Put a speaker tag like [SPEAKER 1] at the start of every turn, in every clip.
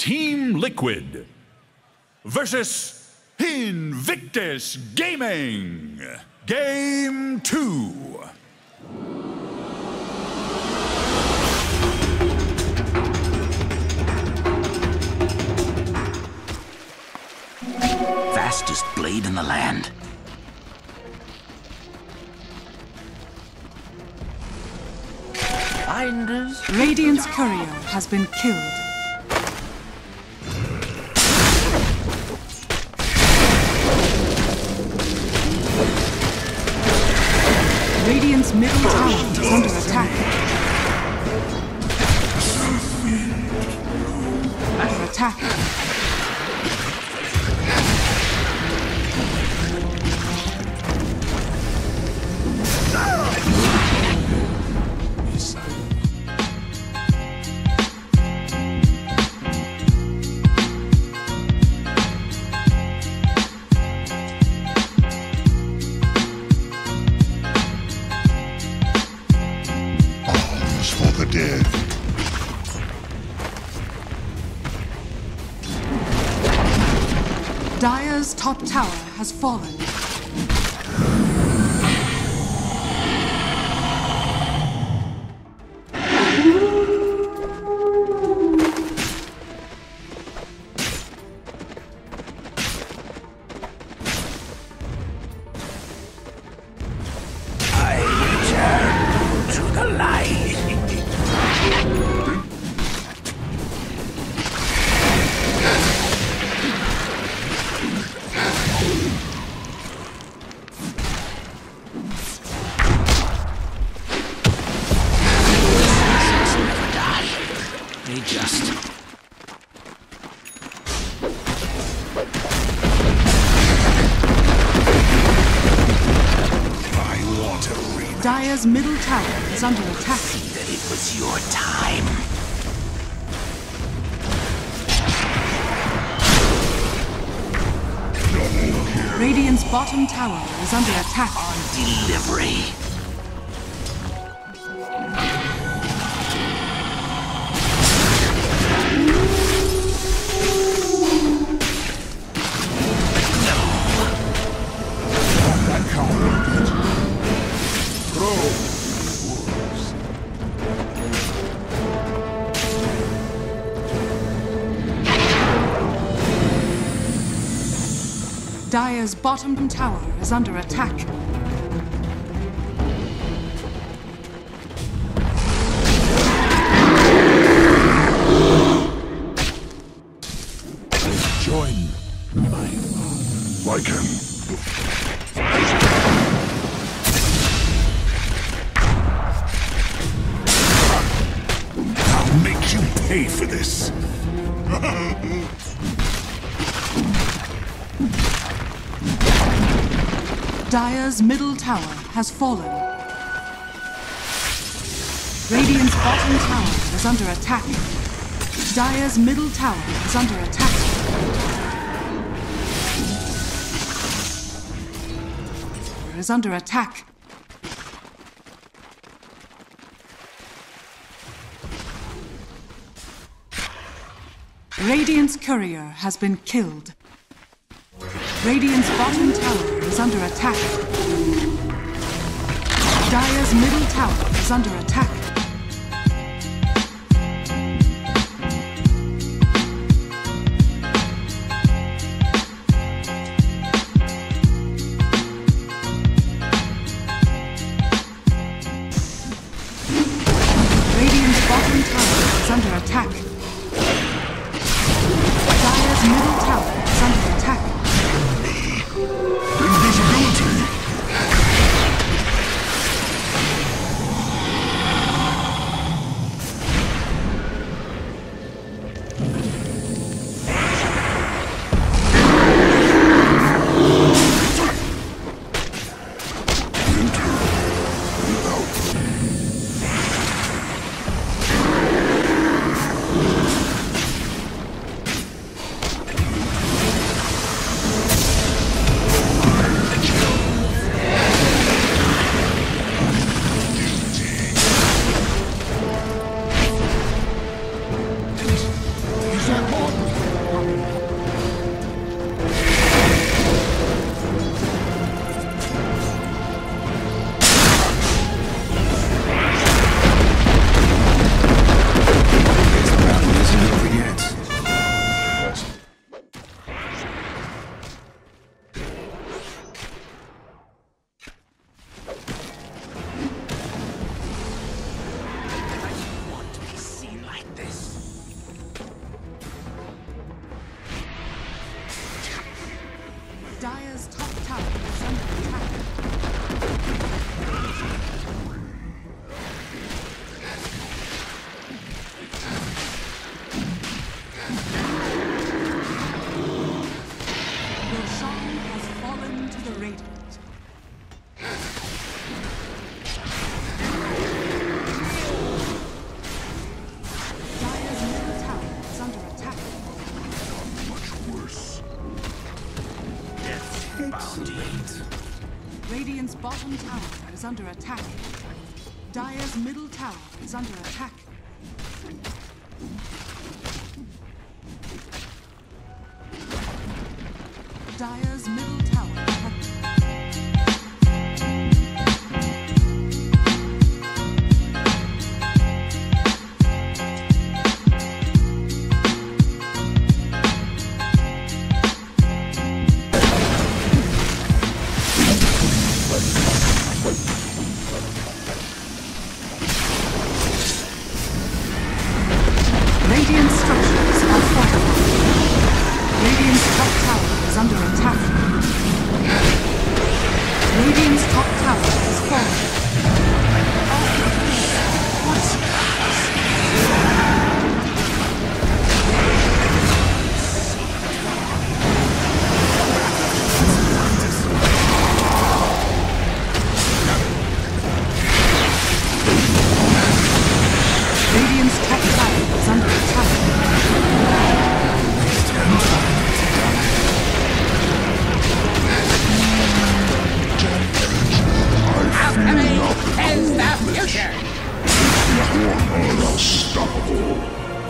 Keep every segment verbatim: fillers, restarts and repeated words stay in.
[SPEAKER 1] Team Liquid versus Invictus Gaming. Game two.
[SPEAKER 2] Fastest blade in the land. Binders.
[SPEAKER 3] Radiant's courier has been killed. Radiant's middle tower is under attack. Under attack.
[SPEAKER 4] Dead.
[SPEAKER 3] Dire's top tower has fallen.
[SPEAKER 2] I return to the light. They just...
[SPEAKER 4] I want to read.
[SPEAKER 3] Dire's middle tower is under attack.
[SPEAKER 2] See that it was your time.
[SPEAKER 3] Radiant's bottom tower is under attack.
[SPEAKER 2] On delivery.
[SPEAKER 3] Dire's bottom tower is under attack.
[SPEAKER 4] Join my Lycan. I'll make you pay for this.
[SPEAKER 3] Dire's middle tower has fallen. Radiant's bottom tower is under attack. Dire's middle tower is under attack. Is under attack. Radiant's courier has been killed. Radiant's bottom tower is under attack. Dire's middle tower is under attack. Radiant's bottom tower is under attack. Dire's middle tower is under attack.
[SPEAKER 4] Invisibility!
[SPEAKER 3] is under attack. Dire's middle tower is under attack. Dire's middle tower has Radiant structures are fortified. Radiant's top tower is under attack. Radiant's top tower is falling. Radiant's top tower is under attack.
[SPEAKER 2] Alchemy is the future!
[SPEAKER 4] Unstoppable.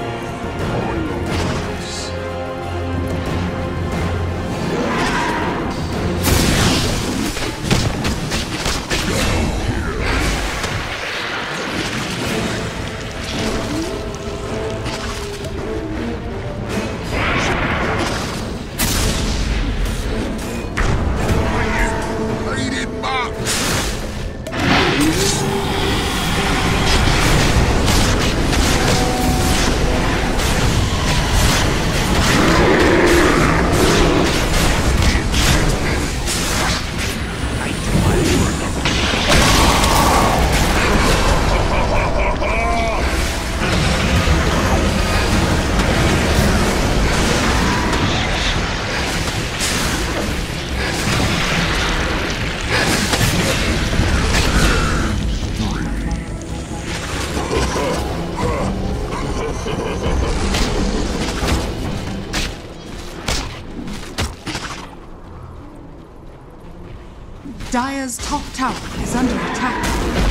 [SPEAKER 3] Dire's top tower is under attack.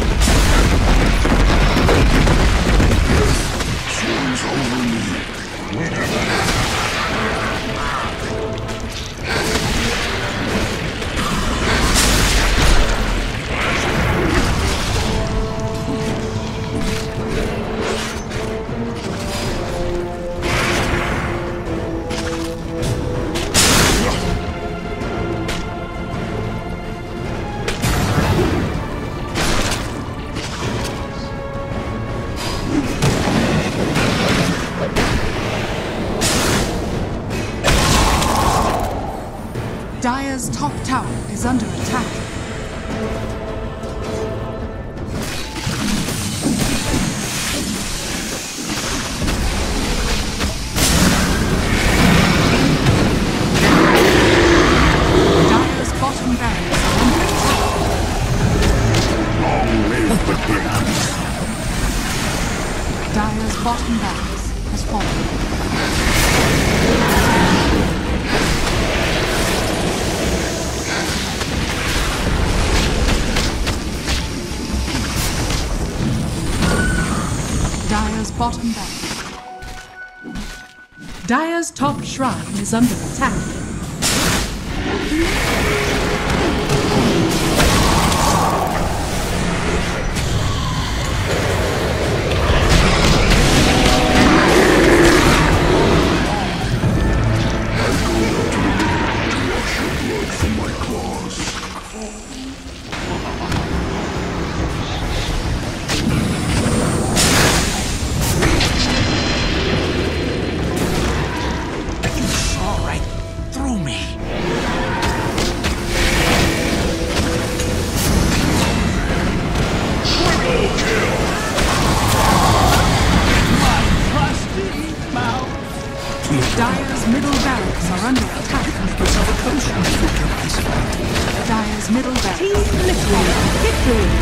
[SPEAKER 3] Dire's top tower is under attack. Dire's bottom barracks are under attack.
[SPEAKER 4] Long live the great.
[SPEAKER 3] Dire's bottom barracks has fallen. Dire's bottom barracks. Dire's top shrine is under attack. Dire's middle barracks are under attack. Dire's middle barracks. Team Liquid victory!